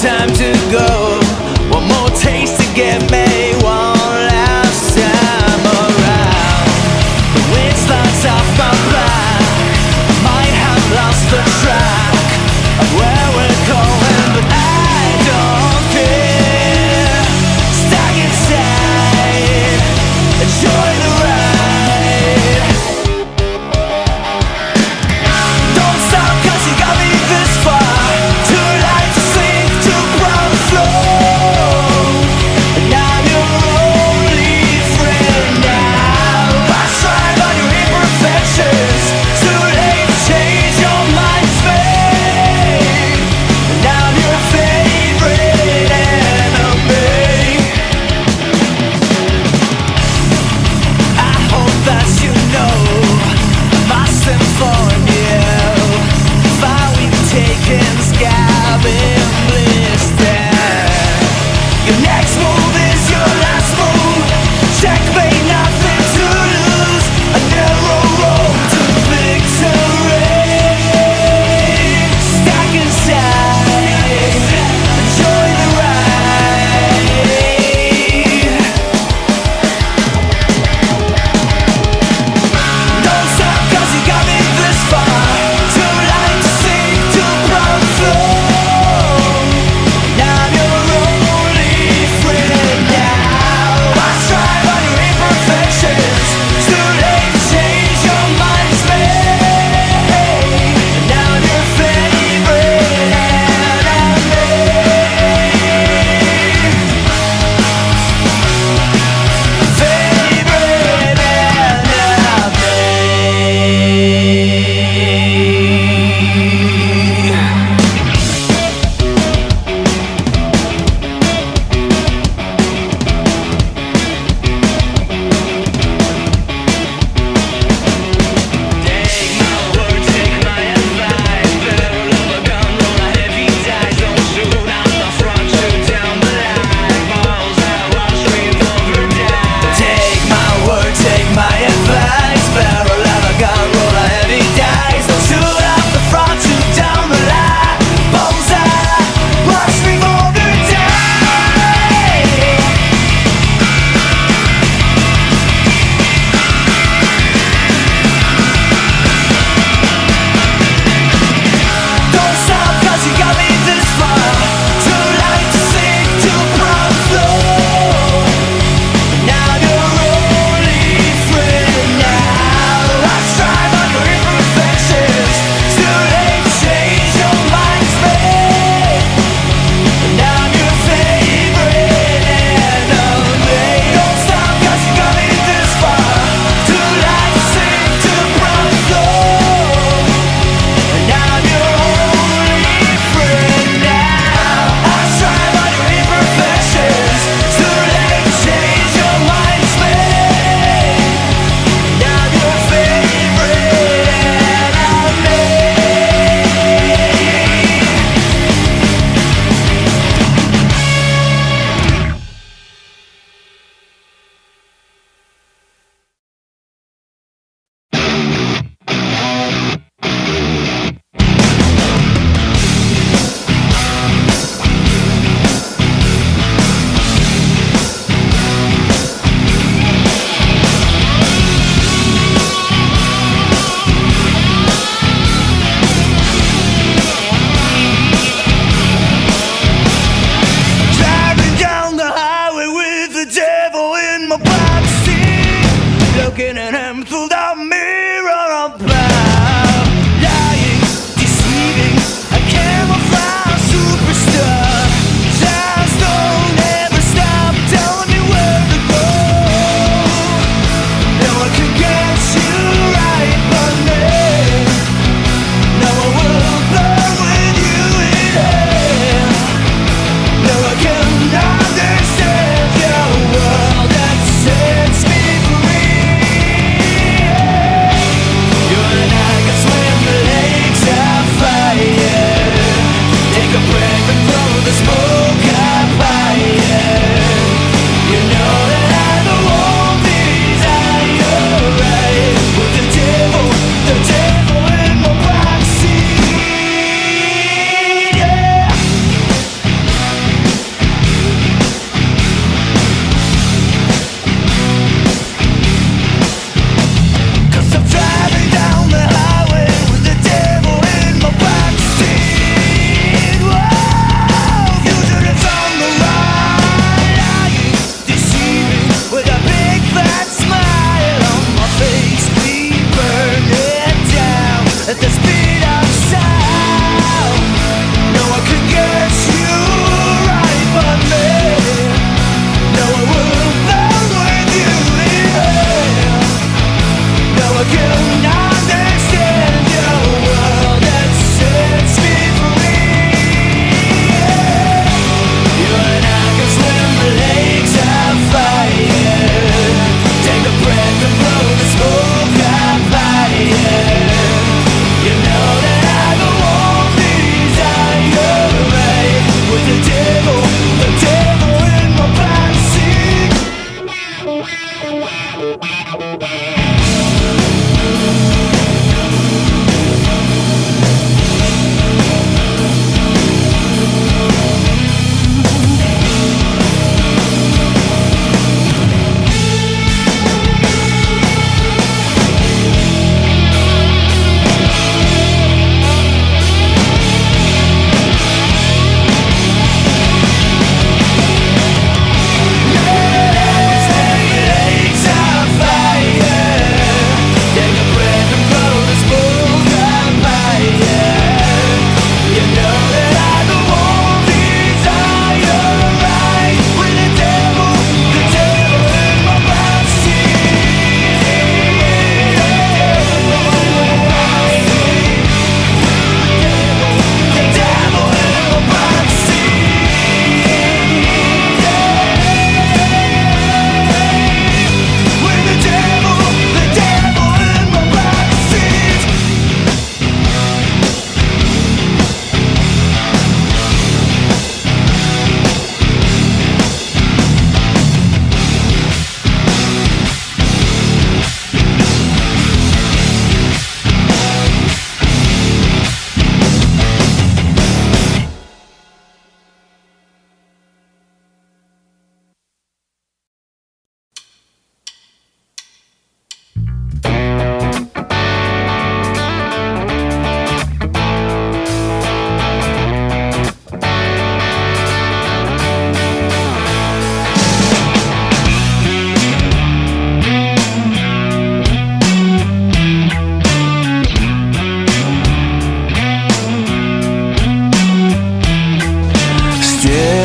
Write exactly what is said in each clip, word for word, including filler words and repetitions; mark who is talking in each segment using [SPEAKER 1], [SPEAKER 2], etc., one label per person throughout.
[SPEAKER 1] time to go. One more taste to get me one last time around. The wind slides off my back. I might have lost the track of where we're going, but I don't care. Stuck inside, enjoy the ride. Don't stop 'cause you got me this far. Too light to sleep, too proud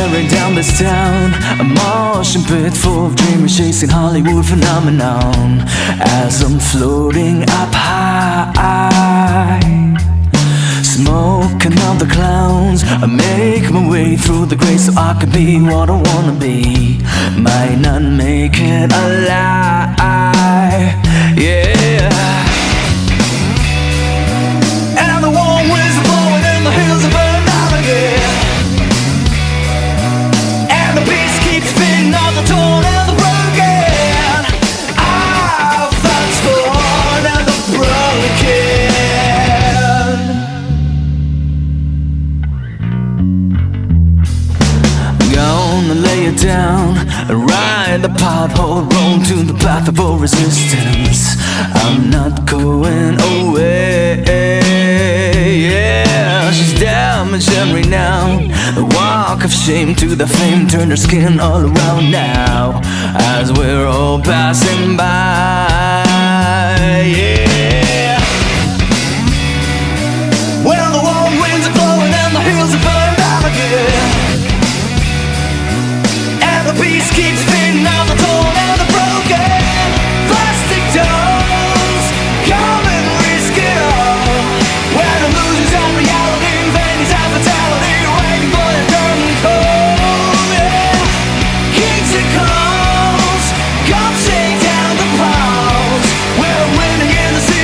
[SPEAKER 1] staring down this town, a motion pit full of dreamers chasing Hollywood phenomenon. As I'm floating up high, smoking out the clowns, I make my way through the gray so I can be what I wanna be. Might not make it alive, yeah. And the warm winds are blowing and the hills are burning out again, and the beast keeps spinning on the torn and the broken. I've found torn and the broken. Gonna lay it down and ride the pothole road to the path of all resistance. I'm not going away, yeah. She's damaged and renowned, the walk of shame to the fame turned her skin all around now, as we're all passing by, yeah. Well, the warm winds are blowing and the hills are burned out again, the beast keeps spinning on the torn and the broken. Plastic dolls, come and risk it all. When illusions and reality, vanities and fatality, waiting for your curtain call, yeah. Kings and calls, come shake down the pause. We're winning in the sea.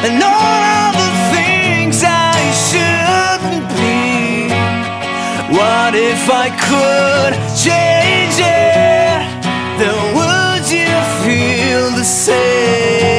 [SPEAKER 1] and all of the things I shouldn't be. What if I could change it? Then would you feel the same?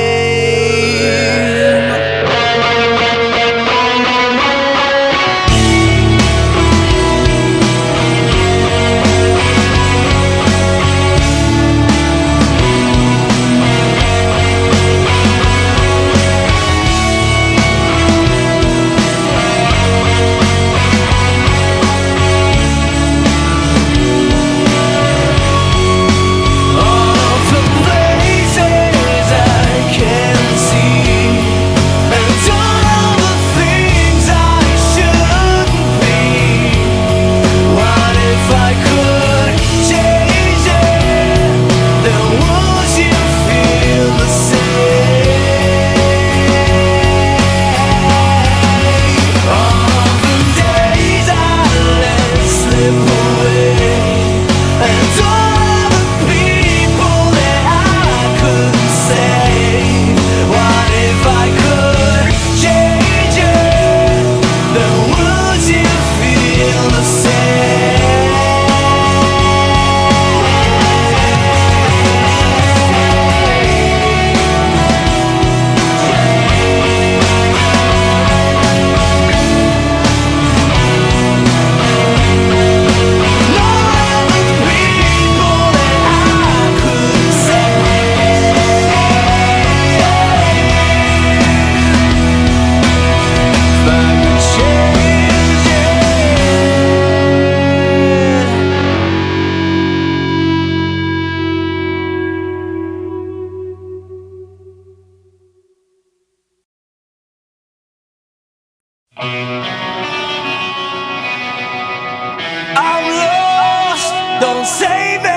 [SPEAKER 1] I'm lost, don't save me.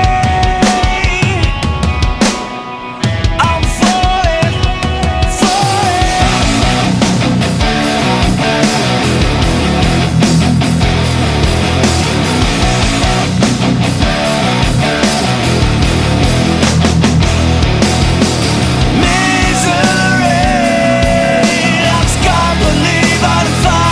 [SPEAKER 1] I'm falling, misery, I just can't believe I'm falling.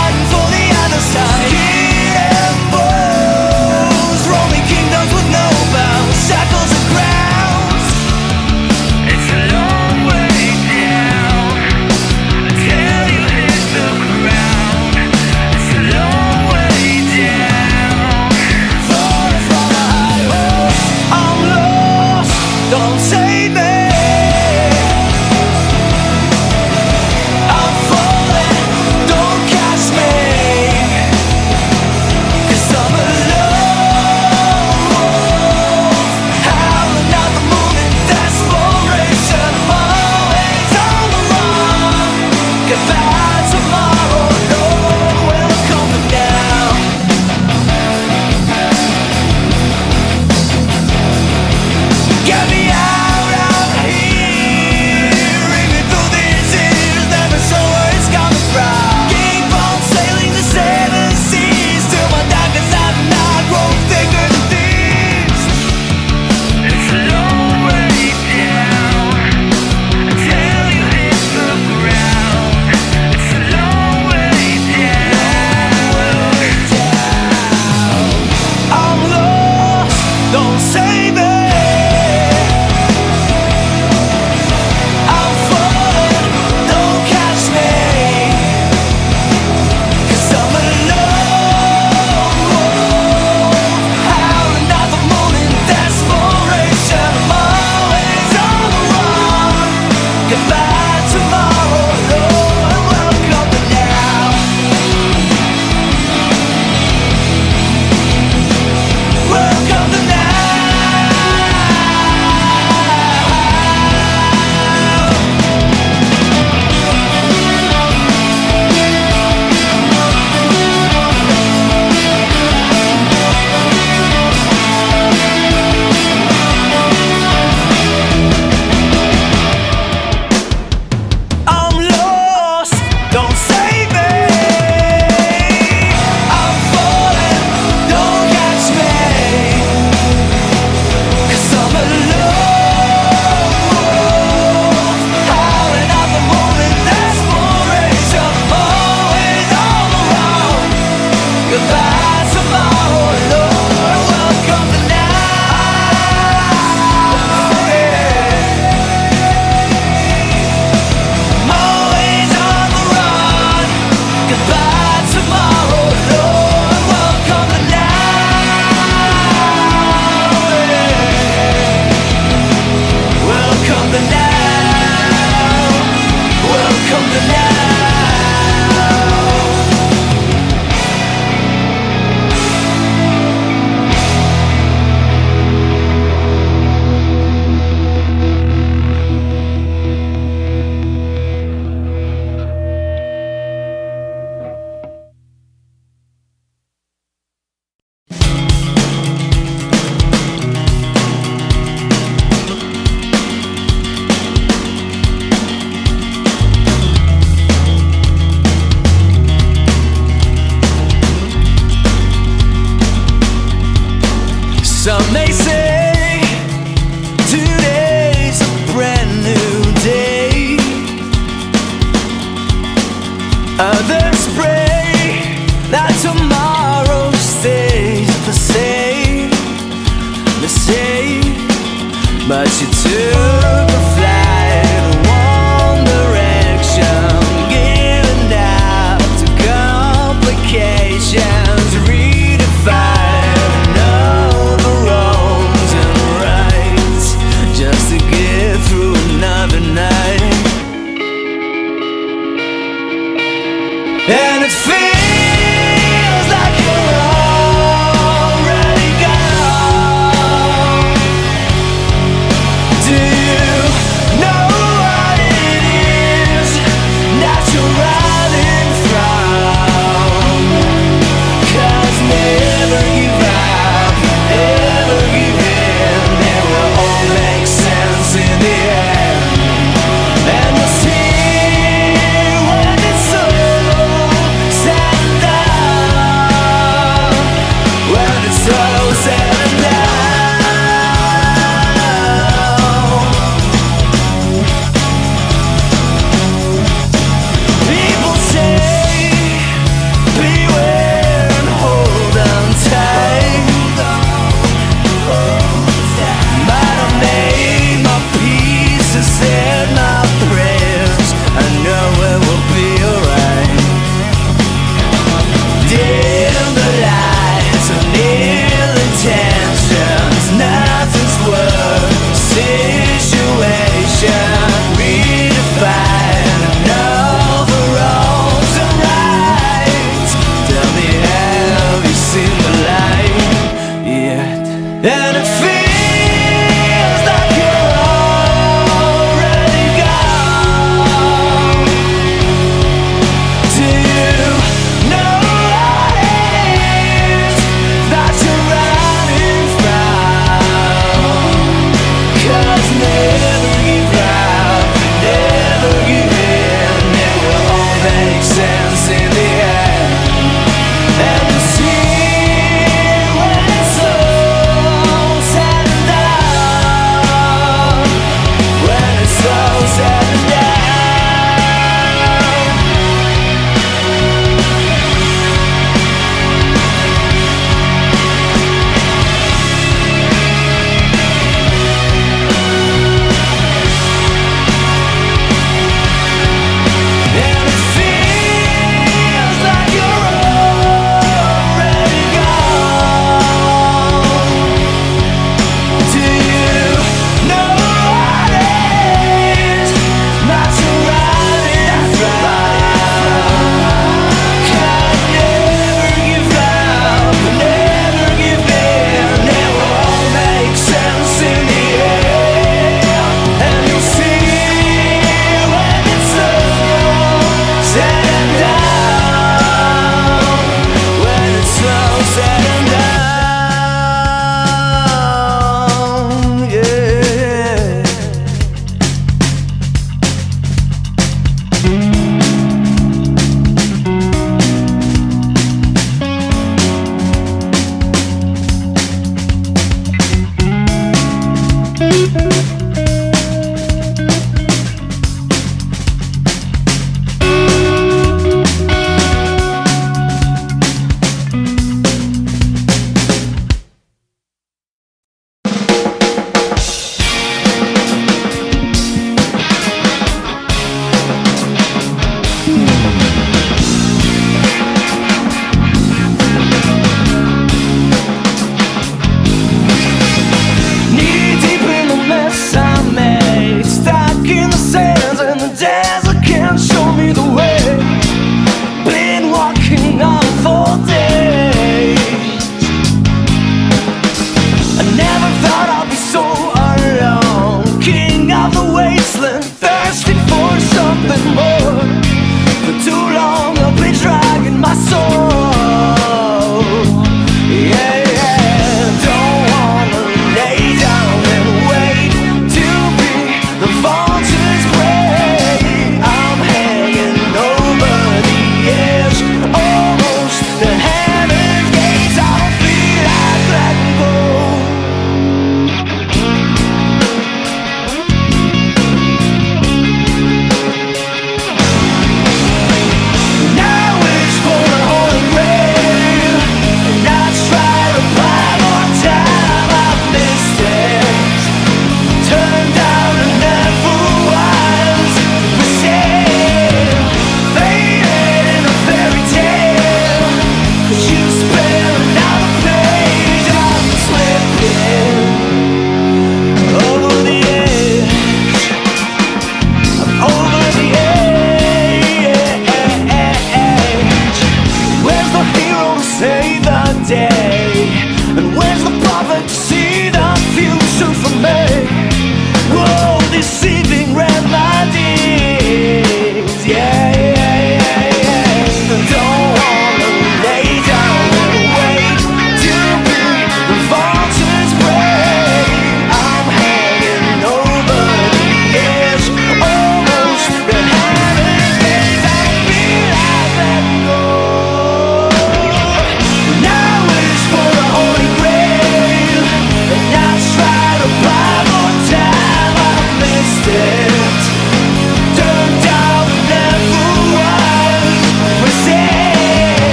[SPEAKER 1] but she took a flight one direction, giving out to complications, redefined all the wrongs and rights just to get through another night. And it feels like you're already gone. Do you know what it is that you're running from? 'Cause never give up, never give in. It will all make sense in the end. And you'll see when it's all said and done, when it's all said and done. People say beware and hold on tight, but I made my peace, I said my prayers, I know it will be alright. Dim the lights and ill intentions, nothing's worth the situation. Redefine and all the wrongs and rights. Tell me, have you seen the light yet? And it feels like you're already gone. Do you know what it is that you're running from? 'Cause never give up, never give in. It will all make sense in the end. And you'll see when it's all said and done, when it's all said and done. And it feels like you're already gone. Do you know what it is that you're running from? 'Cause never give up, never give in. It will all make sense in the end. And you'll see when it's all said and done, when it's all said and done, yeah. Knee deep in the mess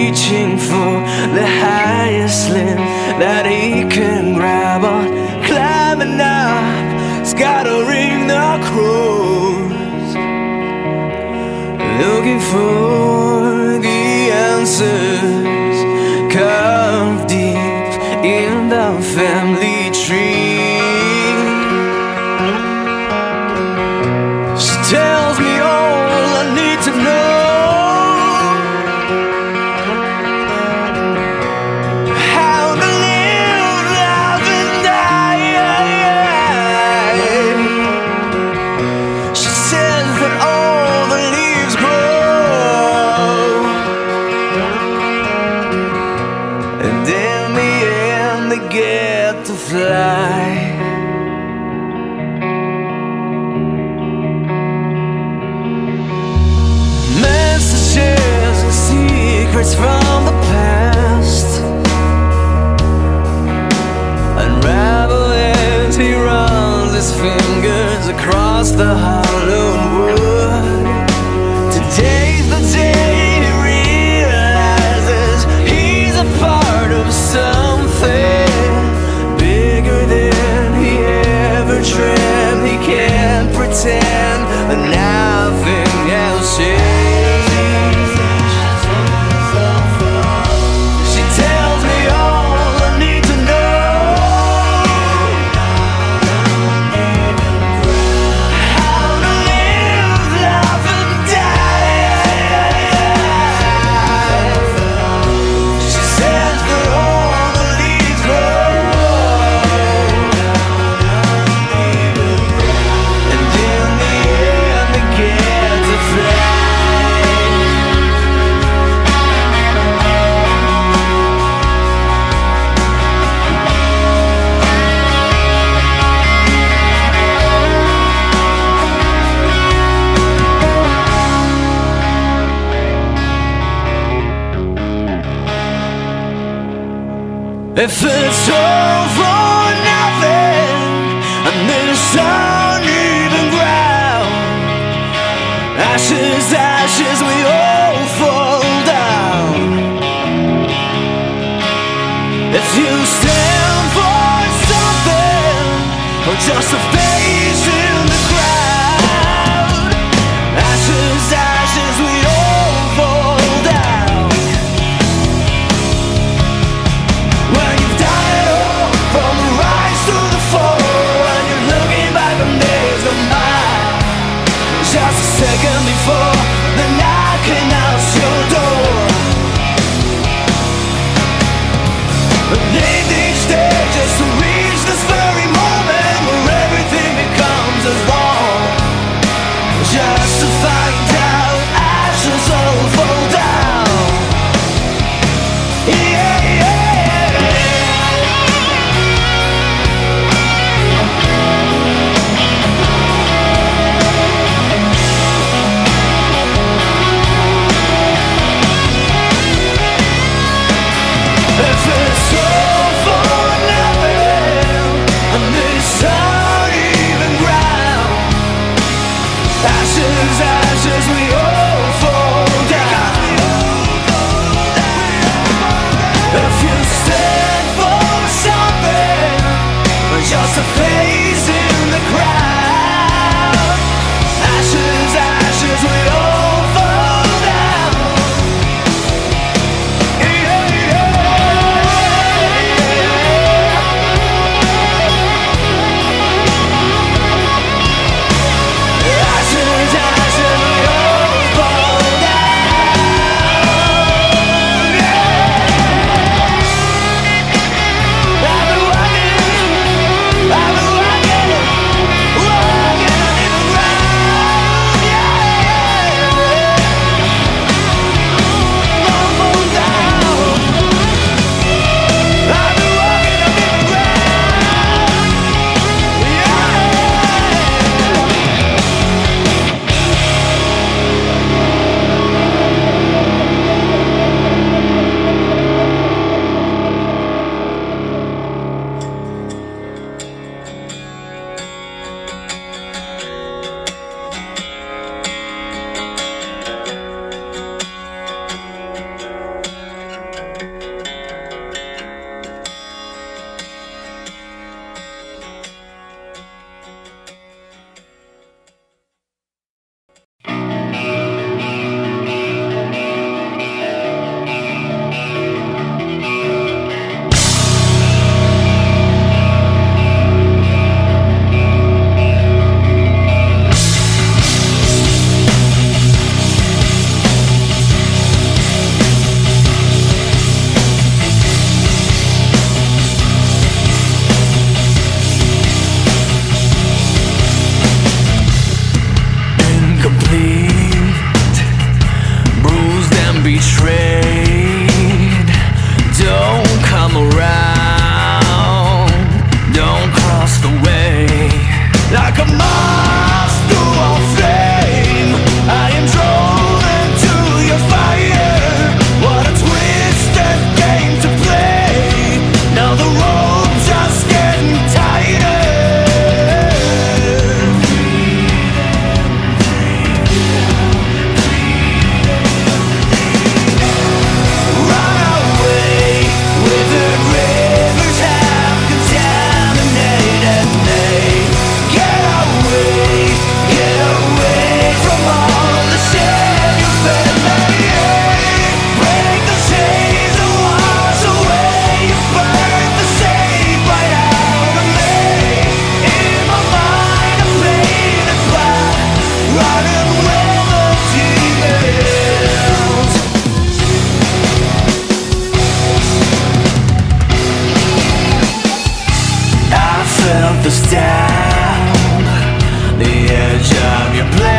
[SPEAKER 1] reaching for the highest limb that he can grab on, climbing up, scattering the crows, looking for the answers carved deep in the family tree. She tells me all I need to know, get to fly. Messages and secrets from the past unravel as he runs his fingers across the hollowed wood. Today's the day he realizes he's a part of something dreamt. He can't pretend that nothing has changed. She tells me all I need to know, how to live, laugh and die. She says that all the leaves grow, if it's all for nothing and this uneven ground, ashes, ashes, we all fall down. If you stand for something or just a face in the crowd, ashes, ashes, we all fall down. When you've done it all, from the rise to the fall, and you're looking back on days gone by, just a second before the knocking out your door. Need each day just to reach this very moment where everything becomes a edge of your place.